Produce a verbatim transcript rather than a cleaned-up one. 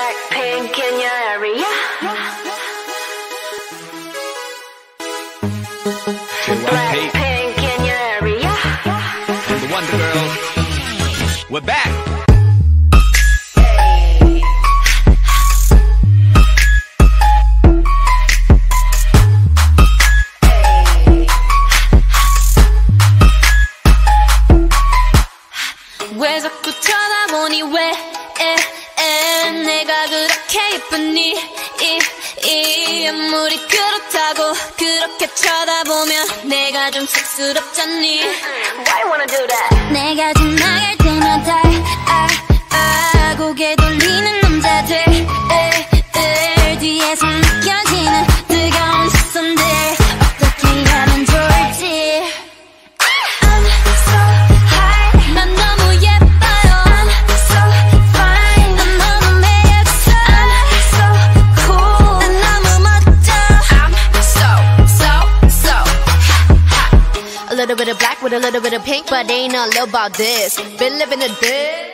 Blackpink in your area. Blackpink in your area. And the Wonder Girls. We're back. 왜 자꾸 쳐다보니 왜 에, 에, 내가 그렇게 예쁘니 이, 이 아무리 그렇다고 그렇게 쳐다보면 내가 좀 쑥스럽잖니. Why you wanna do that? 내가 지나갈 때마다 아, 아, 고개 돌리는 남자들 에, 에, 뒤에서 느껴지는 뜨거운 시선들 어떻게 하면 좋을지. A little bit of black with a little bit of pink, but ain't all about this. Been living a day.